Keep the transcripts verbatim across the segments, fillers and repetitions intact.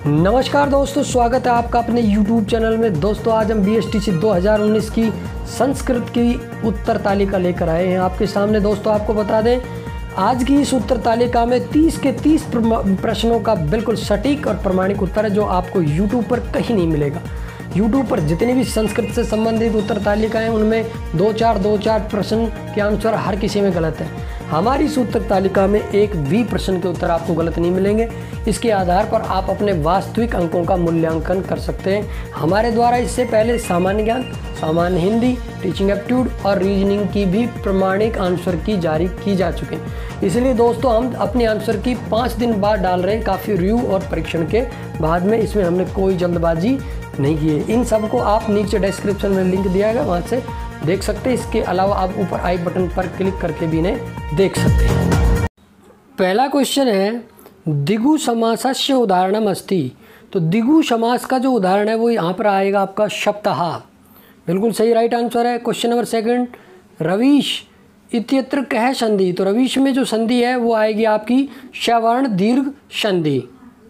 नमस्कार दोस्तों, स्वागत है आपका अपने YouTube चैनल में। दोस्तों आज हम बी एस टी सी दो हज़ार उन्नीस की संस्कृत की उत्तर तालिका लेकर आए हैं आपके सामने। दोस्तों आपको बता दें, आज की इस उत्तर तालिका में तीस के तीस प्रश्नों का बिल्कुल सटीक और प्रमाणिक उत्तर है, जो आपको YouTube पर कहीं नहीं मिलेगा। YouTube पर जितनी भी संस्कृत से संबंधित उत्तर तालिका हैं, उनमें दो चार दो चार प्रश्न के आंसर हर किसी में गलत है। हमारी इस उत्तर तालिका में एक भी प्रश्न के उत्तर आपको गलत नहीं मिलेंगे। इसके आधार पर आप अपने वास्तविक अंकों का मूल्यांकन कर सकते हैं। हमारे द्वारा इससे पहले सामान्य ज्ञान, सामान्य हिंदी, टीचिंग एप्टीट्यूड और रीजनिंग की भी प्रमाणिक आंसर की जारी की जा चुके हैं। इसलिए दोस्तों हम अपने आंसर की पाँच दिन बाद डाल रहे हैं, काफ़ी रिव्यू और परीक्षण के बाद में। इसमें हमने कोई जल्दबाजी नहीं की है। इन सब को आप नीचे डिस्क्रिप्शन में लिंक दिया गया, वहाँ से देख सकते हैं। इसके अलावा आप ऊपर आई बटन पर क्लिक करके भी इन्हें देख सकते हैं। पहला क्वेश्चन है, दिगु समासस्य उदाहरणम अस्ति। तो दिगु समास का जो उदाहरण है वो यहाँ पर आएगा आपका सप्ताह। बिल्कुल सही, राइट आंसर है। क्वेश्चन नंबर सेकंड, रवीश इत्यत्र कह संधि। तो रवीश में जो संधि है वो आएगी आपकी सवर्ण दीर्घ संधि।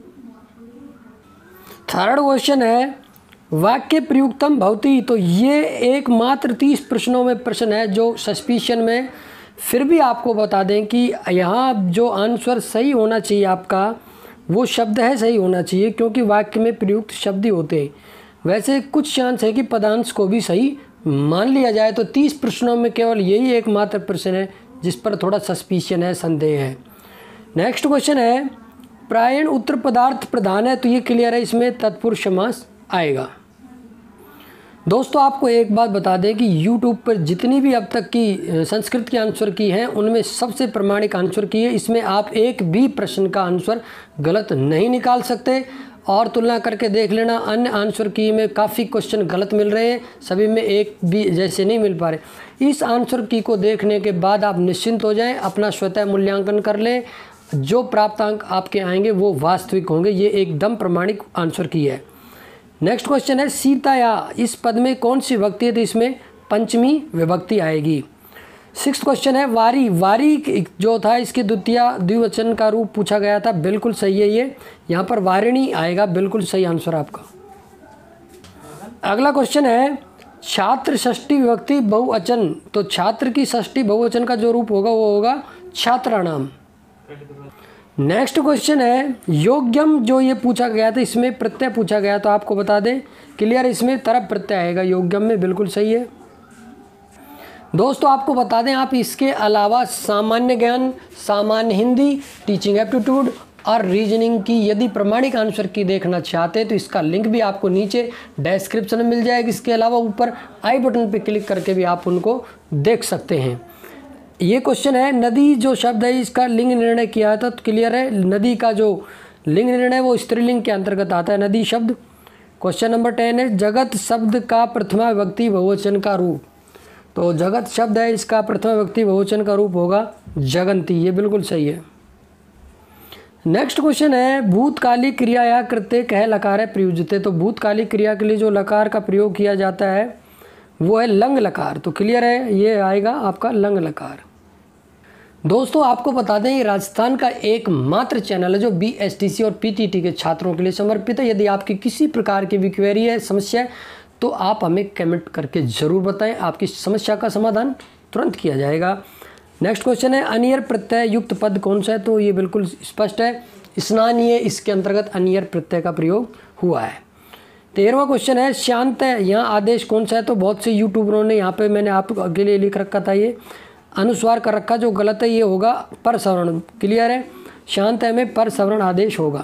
थर्ड क्वेश्चन है, वाक्य प्रयुक्तम भवति। तो ये एकमात्र तीस प्रश्नों में प्रश्न है जो सस्पिशन में, फिर भी आपको बता दें कि यहाँ जो आंसर सही होना चाहिए आपका वो शब्द है सही होना चाहिए, क्योंकि वाक्य में प्रयुक्त शब्द ही होते हैं। वैसे कुछ चांस है कि पदांश को भी सही मान लिया जाए। तो तीस प्रश्नों में केवल यही एकमात्र प्रश्न है जिस पर थोड़ा सस्पिशन है, संदेह है। नेक्स्ट क्वेश्चन है, प्रायण उत्तर पदार्थ प्रधान है। तो ये क्लियर है, इसमें तत्पुरुष समास आएगा। दोस्तों आपको एक बात बता दें कि YouTube पर जितनी भी अब तक की संस्कृत की आंसर की हैं, उनमें सबसे प्रमाणिक आंसर की है। इसमें आप एक भी प्रश्न का आंसर गलत नहीं निकाल सकते। और तुलना करके देख लेना, अन्य आंसर की में काफ़ी क्वेश्चन गलत मिल रहे हैं, सभी में एक भी जैसे नहीं मिल पा रहे। इस आंसर की को देखने के बाद आप निश्चिंत हो जाएं, अपना स्वतः मूल्यांकन कर लें। जो प्राप्त अंक आपके आएंगे वो वास्तविक होंगे। ये एकदम प्रमाणिक आंसर की है। नेक्स्ट क्वेश्चन है, सीता या इस पद में कौन सी विभक्ति है। तो इसमें पंचमी विभक्ति आएगी। सिक्स्थ क्वेश्चन है, वारी। वारी जो था इसके द्वितीय द्विवचन का रूप पूछा गया था। बिल्कुल सही है ये, यहाँ पर वारिणी आएगा। बिल्कुल सही आंसर आपका। अगला क्वेश्चन है, छात्र षष्ठी विभक्ति बहुवचन। तो छात्र की षष्ठी बहुवचन का जो रूप होगा वो होगा छात्राणाम। नेक्स्ट क्वेश्चन है, योग्यम। जो ये पूछा गया था इसमें प्रत्यय पूछा गया, तो आपको बता दें क्लियर, इसमें तरफ प्रत्यय आएगा योग्यम में। बिल्कुल सही है। दोस्तों आपको बता दें, आप इसके अलावा सामान्य ज्ञान, सामान्य हिंदी, टीचिंग एप्टीट्यूड और रीजनिंग की यदि प्रमाणिक आंसर की देखना चाहते हैं तो इसका लिंक भी आपको नीचे डिस्क्रिप्शन में मिल जाएगी। इसके अलावा ऊपर आई बटन पर क्लिक करके भी आप उनको देख सकते हैं। ये क्वेश्चन है, नदी जो शब्द है इसका लिंग निर्णय किया था। तो क्लियर है, नदी का जो लिंग निर्णय वो स्त्रीलिंग के अंतर्गत आता है, नदी शब्द। क्वेश्चन नंबर टेन है, जगत शब्द का प्रथमा विभक्ति बहुवचन का रूप। तो जगत शब्द है, इसका प्रथमा विभक्ति बहुवचन का रूप होगा जगंती। ये बिल्कुल सही है। नेक्स्ट क्वेश्चन है, भूतकालिक क्रिया या कृत्य कह लकार है प्रयुज्यते। तो भूतकालिक क्रिया के लिए जो लकार का प्रयोग किया जाता है वो है लंग लकार। तो क्लियर है, ये आएगा आपका लंग लकार। दोस्तों आपको बता दें, ये राजस्थान का एकमात्र चैनल है जो बी एस टी सी और पी टी टी के छात्रों के लिए समर्पित है। यदि आपकी किसी प्रकार की भी क्वेरी है, समस्या है, तो आप हमें कमेंट करके ज़रूर बताएं। आपकी समस्या का समाधान तुरंत किया जाएगा। नेक्स्ट क्वेश्चन है, अनियर प्रत्यय युक्त पद कौन सा है। तो ये बिल्कुल स्पष्ट है, स्नानीय, इसके अंतर्गत अनियर प्रत्यय का प्रयोग हुआ है। तेरहवां क्वेश्चन है, शांत है, यहाँ आदेश कौन सा है। तो बहुत से यूट्यूबरों ने यहाँ पे मैंने आपके लिए लिख रखा था, ये अनुस्वार कर रखा, जो गलत है। ये होगा पर सवर्ण। क्लियर है, शांत है में पर सवर्ण आदेश होगा।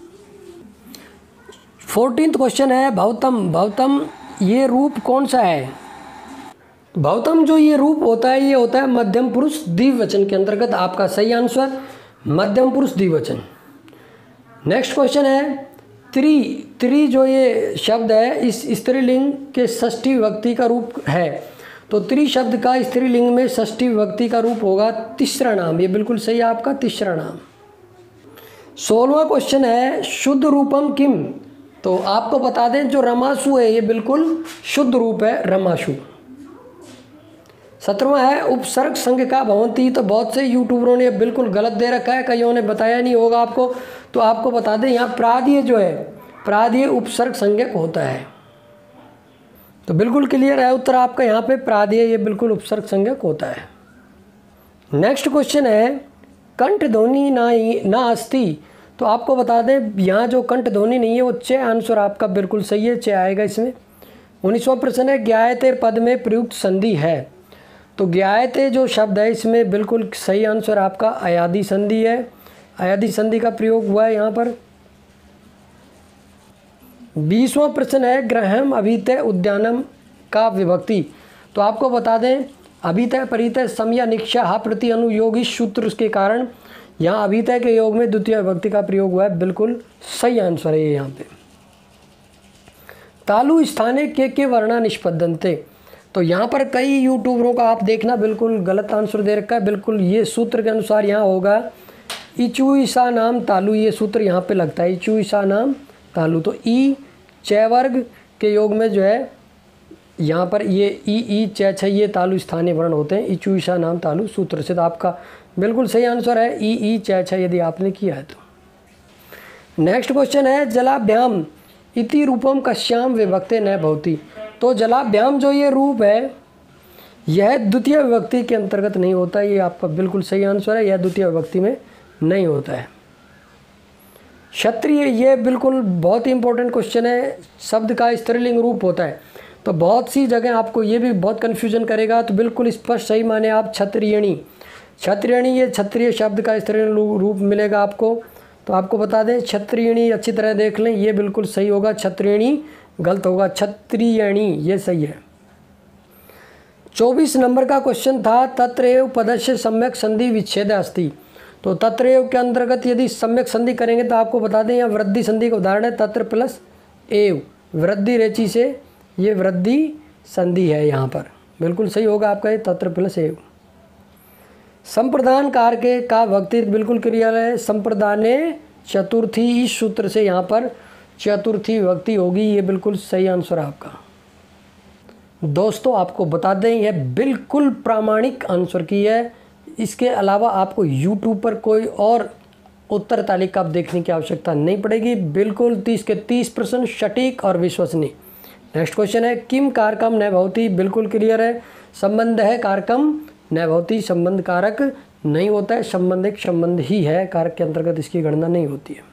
फोर्टीन्थ क्वेश्चन है, भवतम। भवतम ये रूप कौन सा है। भवतम जो ये रूप होता है ये होता है मध्यम पुरुष द्विवचन के अंतर्गत। आपका सही आंसर मध्यम पुरुष द्विवचन। नेक्स्ट क्वेश्चन है, त्रि। त्रि जो ये शब्द है इस स्त्रीलिंग के षष्ठी विभक्ति का रूप है। तो त्रि शब्द का स्त्रीलिंग में षष्ठी विभक्ति का रूप होगा तीसरा नाम। ये बिल्कुल सही है आपका, तीसरा नाम। सोलहवां क्वेश्चन है, शुद्ध रूपम किम। तो आपको बता दें, जो रमाशु है ये बिल्कुल शुद्ध रूप है, रमाशु। सत्रहवां है, उपसर्ग संघ का भवंती। तो बहुत से यूट्यूबरों ने बिल्कुल गलत दे रखा है, कईयों ने बताया नहीं होगा आपको। तो आपको बता दें, यहाँ प्रादीय जो है प्रादेय उपसर्ग संज्ञक होता है। तो बिल्कुल क्लियर है उत्तर आपका यहाँ पे, प्रादेय ये बिल्कुल उपसर्ग संज्ञक होता है। नेक्स्ट क्वेश्चन है कंठ ध्वनि ना ना अस्ति। तो आपको बता दें यहाँ जो कंठ ध्वनि नहीं है वो च आंसर आपका बिल्कुल सही है, च आएगा इसमें। उन्नीसवां प्रश्न है ज्ञायते पद में प्रयुक्त संधि है। तो ज्ञायते जो शब्द है इसमें बिल्कुल सही आंसर आपका अयादि संधि है, अयादि संधि का प्रयोग हुआ है यहाँ पर। बीसवां प्रश्न है ग्रहम अभितय उद्यानम का विभक्ति। तो आपको बता दें अभितय परितय सम या निक्षा हा प्रति अनुयोगी सूत्र के कारण यहाँ अभितय के योग में द्वितीय विभक्ति का प्रयोग हुआ है, बिल्कुल सही आंसर है ये यहाँ पे। तालु स्थाने के के वर्णा निष्पद्यन्ते। तो यहाँ पर कई यूट्यूबरों का आप देखना बिल्कुल गलत आंसर दे रखा है। बिल्कुल ये सूत्र के अनुसार यहाँ होगा इचुईसा नाम तालु, ये सूत्र यहाँ पे लगता है इचुईसा नाम तालु। तो ई च वर्ग के योग में जो है यहाँ पर ये ई ई च छ ये तालु स्थानीय वर्ण होते हैं, इचुईसा नाम तालु सूत्र से। तो आपका बिल्कुल सही आंसर है ई ई च छ यदि आपने किया है तो। नेक्स्ट क्वेश्चन है जलाभ्याम इति रूपम कश्याम विभक्ते न भवति। तो जलाभ्याम जो ये रूप है यह द्वितीय विभक्ति के अंतर्गत नहीं होता है, ये आपका बिल्कुल सही आंसर है, यह द्वितीय विभक्ति में नहीं होता है। क्षत्रिय ये बिल्कुल बहुत ही इंपॉर्टेंट क्वेश्चन है, शब्द का स्त्रीलिंग रूप होता है। तो बहुत सी जगह आपको ये भी बहुत कन्फ्यूजन करेगा, तो बिल्कुल स्पष्ट सही माने आप क्षत्रियणी, क्षत्रियणी ये क्षत्रिय शब्द का स्त्रीलिंग रूप मिलेगा आपको। तो आपको बता दें क्षत्रियणी अच्छी तरह देख लें, ये बिल्कुल सही होगा, क्षत्रियणी गलत होगा, क्षत्रियणी ये सही है। चौबीस नंबर का क्वेश्चन था तत्रैव पदस्य सम्यक संधि विच्छेद अस्ति। तो तत्रैव के अंतर्गत यदि सम्यक संधि करेंगे तो आपको बता दें यहाँ वृद्धि संधि का उदाहरण है तत्र प्लस एव, वृद्धि रेची से ये वृद्धि संधि है यहाँ पर, बिल्कुल सही होगा आपका ये तत्र प्लस एव। संप्रदान कार के का भक्ति बिल्कुल क्लियर है, संप्रदाने चतुर्थी इस सूत्र से यहाँ पर चतुर्थी विभक्ति होगी, ये बिल्कुल सही आंसर है आपका। दोस्तों आपको बता दें यह बिल्कुल प्रामाणिक आंसर की है, इसके अलावा आपको यूट्यूब पर कोई और उत्तर तालिका आप देखने की आवश्यकता नहीं पड़ेगी, बिल्कुल तीस के तीस परसेंट सटीक और विश्वसनीय। नेक्स्ट क्वेश्चन है किम कारकम न भवति। बिल्कुल क्लियर है, संबंध है कारकम न भवति, संबंध कारक नहीं होता है, संबंध एक संबंध ही है, कारक के अंतर्गत इसकी गणना नहीं होती है।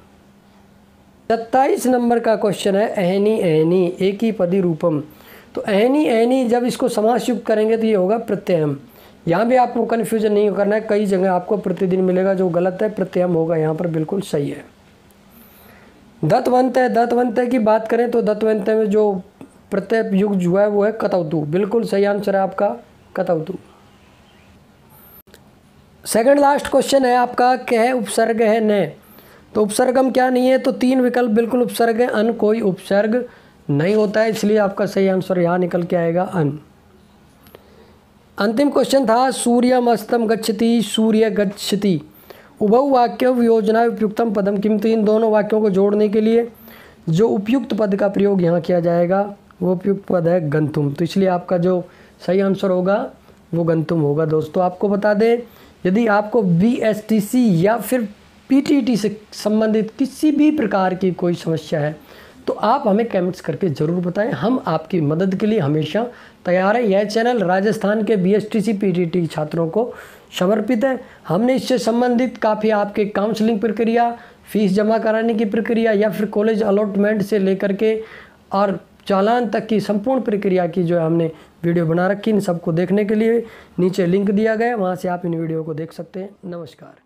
सत्ताईस नंबर का क्वेश्चन है अहनी अहनी एक ही पदी रूपम। तो अहनी अहनी जब इसको समास युक्त करेंगे तो ये होगा प्रत्ययम। यहाँ भी आपको कन्फ्यूजन नहीं करना है, कई जगह आपको प्रतिदिन मिलेगा जो गलत है, प्रत्ययम होगा यहाँ पर, बिल्कुल सही है। दत्तवंत है, दत्तवंत की बात करें तो दत्तवंत में जो प्रत्यय युग जो है वो है कतवतु, बिल्कुल सही आंसर है आपका कतवतु। सेकंड लास्ट क्वेश्चन है आपका कह उपसर्ग है न। तो उपसर्गम क्या नहीं है, तो तीन विकल्प बिल्कुल उपसर्ग है, अन कोई उपसर्ग नहीं होता है, इसलिए आपका सही आंसर यहाँ निकल के आएगा अन। अंतिम क्वेश्चन था सूर्यम अस्तम गच्छति सूर्य गच्छति उभौ वाक्य योजना उपयुक्तम पदम किम। तो इन दोनों वाक्यों को जोड़ने के लिए जो उपयुक्त पद का प्रयोग यहाँ किया जाएगा वो उपयुक्त पद है गंतुम। तो इसलिए आपका जो सही आंसर होगा वो गंतुम होगा। दोस्तों आपको बता दें यदि आपको बी एस टी सी या फिर पी टी टी से संबंधित किसी भी प्रकार की कोई समस्या है तो आप हमें कमेंट्स करके ज़रूर बताएं, हम आपकी मदद के लिए हमेशा तैयार है। यह चैनल राजस्थान के B S T C P T T छात्रों को समर्पित है। हमने इससे संबंधित काफ़ी आपके काउंसलिंग प्रक्रिया, फीस जमा कराने की प्रक्रिया या फिर कॉलेज अलॉटमेंट से लेकर के और चालान तक की संपूर्ण प्रक्रिया की जो है हमने वीडियो बना रखी। इन सबको देखने के लिए नीचे लिंक दिया गया, वहाँ से आप इन वीडियो को देख सकते हैं। नमस्कार।